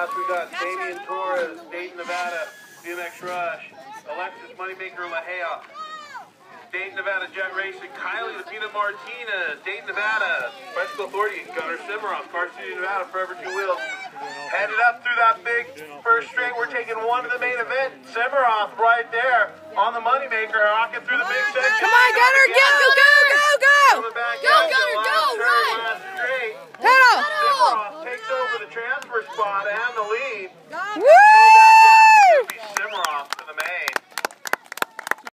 class, we got Damian Torres, Dayton, Nevada, BMX Rush, Alexis Moneymaker Lahea, Dayton, Nevada Jet Racing, Kylie Lapina Martinez, Dayton, Nevada, Bicycle Authority, Gunnar Simeroth, Car City, Nevada, Forever Two Wheels. Headed up through that big first straight, we're taking one to the main event. Simeroth right there on the Moneymaker, rocking through the big section. Come on, Gunnar, go, go, go, go! Coming back Go, out.